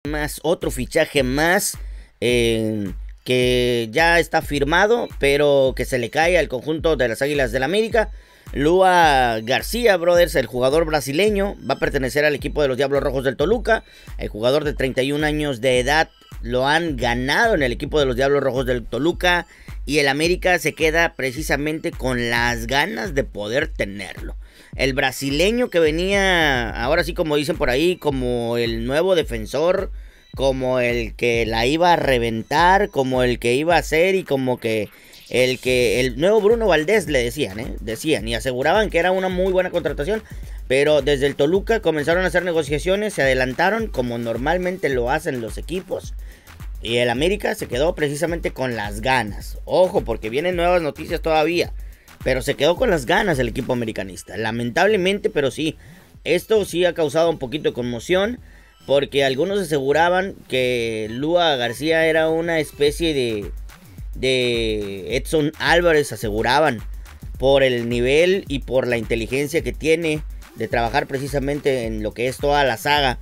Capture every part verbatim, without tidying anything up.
más, otro fichaje más eh, que ya está firmado, pero que se le cae al conjunto de las Águilas del América. Lua García, brothers, el jugador brasileño, va a pertenecer al equipo de los Diablos Rojos del Toluca. El jugador de treinta y un años de edad lo han ganado en el equipo de los Diablos Rojos del Toluca. Y el América se queda precisamente con las ganas de poder tenerlo. El brasileño que venía, ahora sí como dicen por ahí, como el nuevo defensor, como el que la iba a reventar, como el que iba a hacer y como que el que el nuevo Bruno Valdés le decían, ¿eh? Decían y aseguraban que era una muy buena contratación. Pero desde el Toluca comenzaron a hacer negociaciones, se adelantaron como normalmente lo hacen los equipos. Y el América se quedó precisamente con las ganas. Ojo, porque vienen nuevas noticias todavía. Pero se quedó con las ganas el equipo americanista. Lamentablemente, pero sí. Esto sí ha causado un poquito de conmoción. Porque algunos aseguraban que Lua García era una especie de, de Edson Álvarez, aseguraban. Por el nivel y por la inteligencia que tiene de trabajar precisamente en lo que es toda la saga.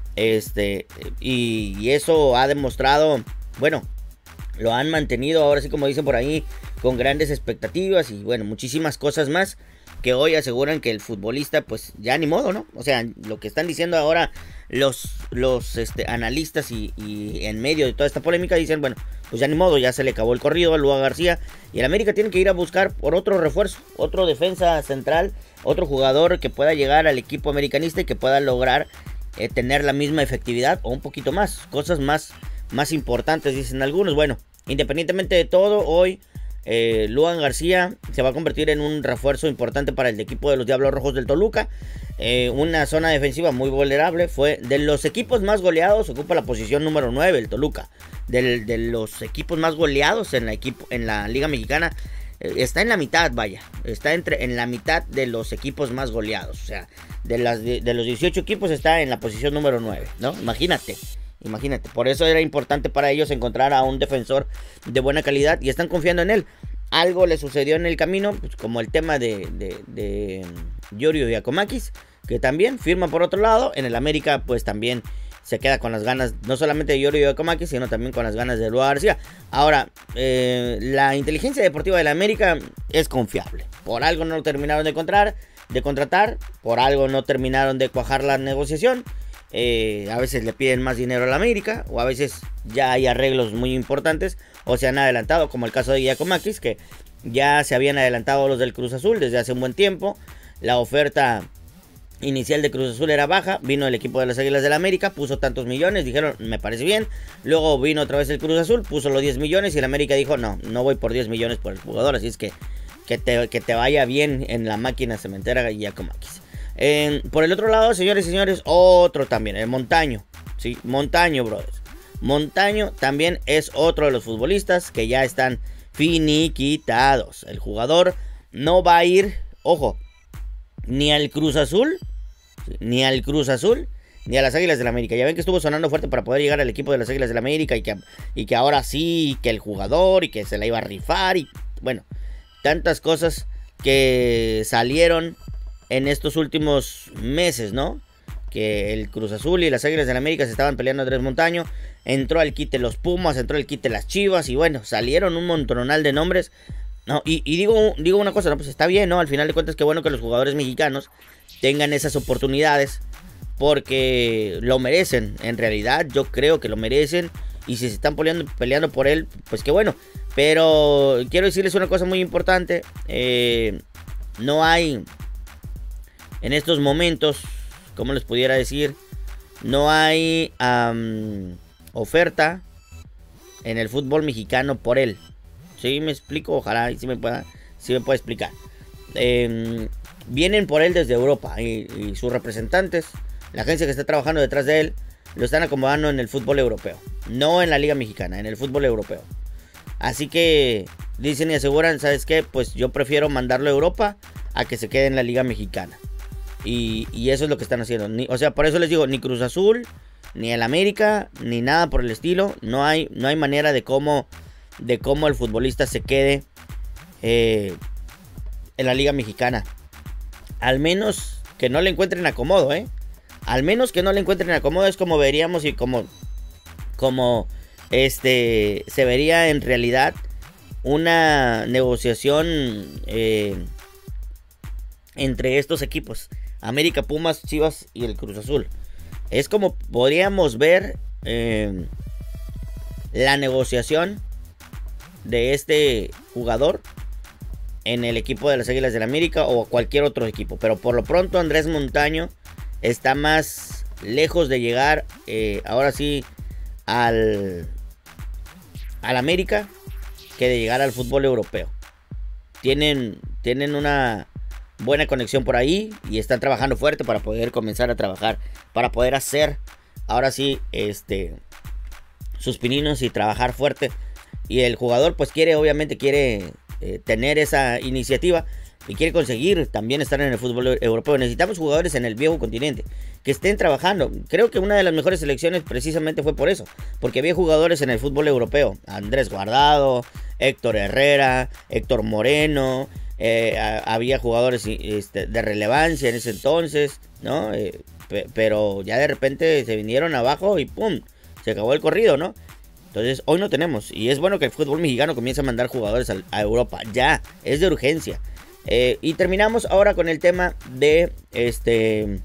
Este, y, y eso ha demostrado, bueno, lo han mantenido ahora sí como dicen por ahí, con grandes expectativas y bueno, muchísimas cosas más que hoy aseguran que el futbolista pues ya ni modo, ¿no? O sea, lo que están diciendo ahora los, los este, analistas y, y en medio de toda esta polémica dicen, bueno, pues ya ni modo, ya se le acabó el corrido a Lua García y el América tiene que ir a buscar por otro refuerzo, otro defensa central, otro jugador que pueda llegar al equipo americanista y que pueda lograr Eh, tener la misma efectividad o un poquito más, cosas más, más importantes, dicen algunos. Bueno, independientemente de todo, hoy eh, Lua García se va a convertir en un refuerzo importante para el equipo de los Diablos Rojos del Toluca. Eh, una zona defensiva muy vulnerable, fue de los equipos más goleados, ocupa la posición número nueve el Toluca, Del, de los equipos más goleados en la, equipo, en la Liga Mexicana. Está en la mitad, vaya. Está entre, en la mitad de los equipos más goleados. O sea, de, las, de, de los dieciocho equipos está en la posición número nueve, ¿no? Imagínate, imagínate. Por eso era importante para ellos encontrar a un defensor de buena calidad y están confiando en él. Algo le sucedió en el camino, pues, como el tema de, de, de Yorio Giacomakis, que también firma por otro lado. En el América, pues también se queda con las ganas, no solamente de Yorio Giacomakis, sino también con las ganas de Lua García. Ahora, eh, la inteligencia deportiva de la América es confiable. Por algo no lo terminaron de encontrar, de contratar, por algo no terminaron de cuajar la negociación. Eh, a veces le piden más dinero a la América, o a veces ya hay arreglos muy importantes, o se han adelantado, como el caso de Giacomakis, que ya se habían adelantado los del Cruz Azul desde hace un buen tiempo. La oferta inicial de Cruz Azul era baja, vino el equipo de las Águilas del América, puso tantos millones, dijeron, me parece bien. Luego vino otra vez el Cruz Azul, puso los diez millones y el América dijo, no, no voy por diez millones por el jugador, así es que que te, que te vaya bien en la máquina cementera Giacomakis. Eh, por el otro lado, señores y señores, otro también, el Montaño, sí, Montaño, brothers. Montaño también es otro de los futbolistas que ya están finiquitados. El jugador no va a ir, ojo, ni al Cruz Azul, ni al Cruz Azul, ni a las Águilas del América. Ya ven que estuvo sonando fuerte para poder llegar al equipo de las Águilas del América y que, y que ahora sí, que el jugador y que se la iba a rifar y bueno, tantas cosas que salieron en estos últimos meses, ¿no? Que el Cruz Azul y las Águilas del América se estaban peleando a Andrés Montaño, entró al quite los Pumas, entró al quite las Chivas y bueno, salieron un montonal de nombres. No, y, y digo, digo una cosa, no, pues está bien, ¿no? Al final de cuentas, qué bueno que los jugadores mexicanos tengan esas oportunidades porque lo merecen. En realidad, yo creo que lo merecen. Y si se están peleando, peleando por él, pues qué bueno. Pero quiero decirles una cosa muy importante. Eh, no hay en estos momentos, ¿cómo les pudiera decir? No hay um, oferta en el fútbol mexicano por él. ¿Sí me explico? Ojalá sí me pueda, sí me pueda explicar. Eh, vienen por él desde Europa y, y sus representantes, la agencia que está trabajando detrás de él, lo están acomodando en el fútbol europeo. No en la Liga Mexicana, en el fútbol europeo. Así que dicen y aseguran, ¿sabes qué? Pues yo prefiero mandarlo a Europa a que se quede en la Liga Mexicana. Y, y eso es lo que están haciendo. Ni, o sea, por eso les digo, ni Cruz Azul, ni el América, ni nada por el estilo. No hay, no hay manera de cómo... de cómo el futbolista se quede eh, en la Liga Mexicana. Al menos que no le encuentren acomodo, ¿eh? Al menos que no le encuentren acomodo. Es como veríamos y como como este se vería en realidad una negociación eh, entre estos equipos, América, Pumas, Chivas y el Cruz Azul. Es como podríamos ver eh, la negociación de este jugador en el equipo de las Águilas del América o cualquier otro equipo. Pero por lo pronto Andrés Montaño está más lejos de llegar eh, ahora sí al, al América que de llegar al fútbol europeo. Tienen, tienen una buena conexión por ahí y están trabajando fuerte para poder comenzar a trabajar, para poder hacer ahora sí este sus pininos y trabajar fuerte. Y el jugador pues quiere, obviamente quiere eh, tener esa iniciativa y quiere conseguir también estar en el fútbol europeo. Necesitamos jugadores en el viejo continente que estén trabajando. Creo que una de las mejores selecciones precisamente fue por eso, porque había jugadores en el fútbol europeo. Andrés Guardado, Héctor Herrera, Héctor Moreno, eh, había jugadores este, de relevancia en ese entonces, ¿no? Eh, pero ya de repente se vinieron abajo y ¡pum! Se acabó el corrido, ¿no? Entonces hoy no tenemos. Y es bueno que el fútbol mexicano comience a mandar jugadores a, a Europa. Ya, es de urgencia. Eh, y terminamos ahora con el tema de este...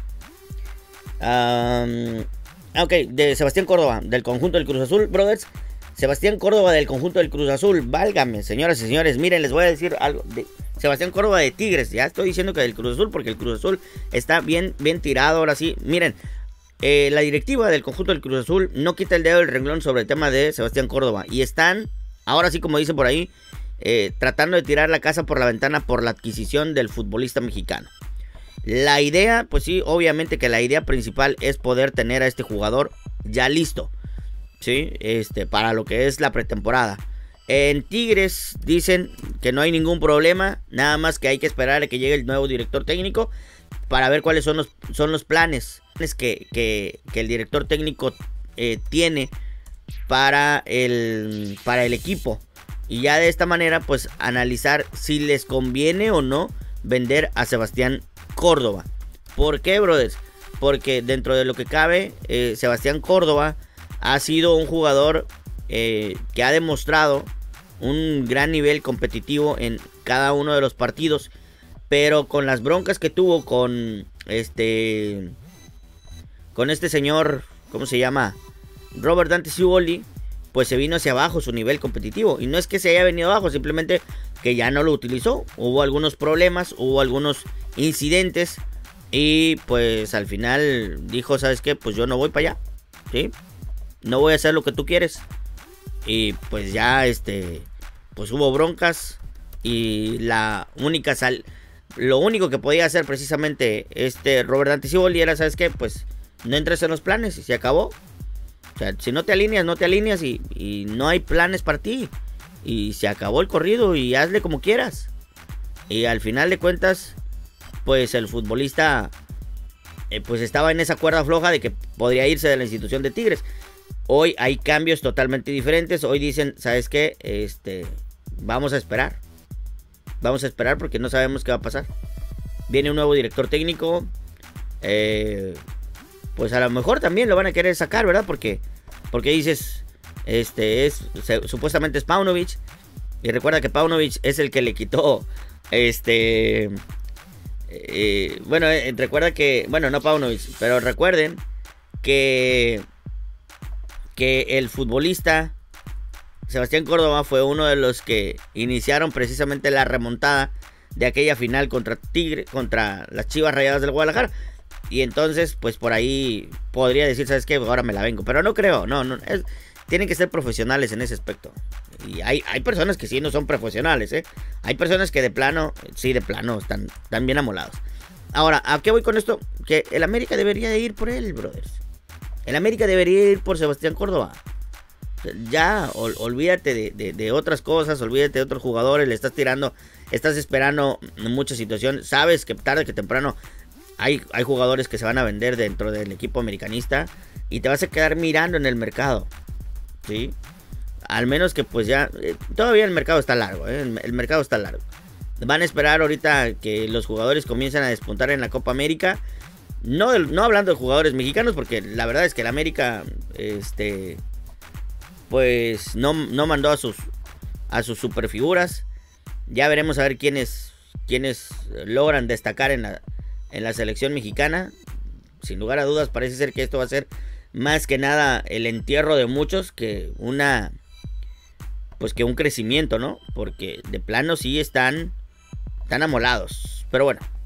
Um, ok, de Sebastián Córdoba, del conjunto del Cruz Azul, brothers. Sebastián Córdoba del conjunto del Cruz Azul. Válgame, señoras y señores. Miren, les voy a decir algo de Sebastián Córdoba de Tigres. Ya estoy diciendo que del Cruz Azul, porque el Cruz Azul está bien, bien tirado ahora sí. Miren. Eh, la directiva del conjunto del Cruz Azul no quita el dedo del renglón sobre el tema de Sebastián Córdoba. Y están, ahora sí como dicen por ahí, eh, tratando de tirar la casa por la ventana por la adquisición del futbolista mexicano. La idea, pues sí, obviamente que la idea principal es poder tener a este jugador ya listo, ¿sí? Este, para lo que es la pretemporada. En Tigres dicen que no hay ningún problema, nada más que hay que esperar a que llegue el nuevo director técnico para ver cuáles son los, son los planes que, que, que el director técnico eh, tiene para el, para el equipo. Y ya de esta manera, pues analizar si les conviene o no vender a Sebastián Córdoba. ¿Por qué, brothers? Porque dentro de lo que cabe, eh, Sebastián Córdoba ha sido un jugador eh, que ha demostrado un gran nivel competitivo en cada uno de los partidos. Pero con las broncas que tuvo con este... Con este señor, ¿cómo se llama? Robert Dante Siboldi, pues se vino hacia abajo su nivel competitivo. Y no es que se haya venido abajo, simplemente que ya no lo utilizó. Hubo algunos problemas, hubo algunos incidentes. Y pues al final dijo, ¿sabes qué? Pues yo no voy para allá, ¿sí? No voy a hacer lo que tú quieres. Y pues ya, este... Pues hubo broncas. Y la única sal... Lo único que podía hacer precisamente este Robert Dante Siboldi era, ¿sabes qué? Pues no entres en los planes y se acabó. O sea, si no te alineas, no te alineas y, y no hay planes para ti. Y se acabó el corrido y hazle como quieras. Y al final de cuentas, pues el futbolista eh, pues estaba en esa cuerda floja de que podría irse de la institución de Tigres. Hoy hay cambios totalmente diferentes. Hoy dicen, ¿sabes qué? Este, vamos a esperar. Vamos a esperar porque no sabemos qué va a pasar. Viene un nuevo director técnico. Eh, pues a lo mejor también lo van a querer sacar, ¿verdad? Porque, porque dices, este es se, supuestamente es Paunovic. Y recuerda que Paunovic es el que le quitó, este, eh, bueno, eh, recuerda que, bueno, no Paunovic, pero recuerden que, que el futbolista Sebastián Córdoba fue uno de los que iniciaron precisamente la remontada de aquella final contra Tigre, contra las Chivas Rayadas del Guadalajara. Y entonces, pues por ahí podría decir, ¿sabes qué? Ahora me la vengo. Pero no creo, no, no. Es, tienen que ser profesionales en ese aspecto. Y hay, hay personas que sí no son profesionales, ¿eh? Hay personas que de plano, sí, de plano, están, están bien amolados. Ahora, ¿a qué voy con esto? Que el América debería de ir por él, brothers. El América debería ir por Sebastián Córdoba. Ya, ol, olvídate de, de, de otras cosas, olvídate de otros jugadores, le estás tirando, estás esperando mucha situación. Sabes que tarde que temprano hay, hay jugadores que se van a vender dentro del equipo americanista y te vas a quedar mirando en el mercado, ¿sí? Al menos que pues ya, eh, todavía el mercado está largo, ¿eh? el, el mercado está largo. Van a esperar ahorita que los jugadores comiencen a despuntar en la Copa América No, no hablando de jugadores mexicanos, porque la verdad es que el América, este, pues no, no mandó a sus, a sus superfiguras. Ya veremos a ver quiénes, quiénes logran destacar en la, en la selección mexicana. Sin lugar a dudas, parece ser que esto va a ser más que nada el entierro de muchos que una, pues que un crecimiento, ¿no? Porque de plano sí están, están amolados. Pero bueno.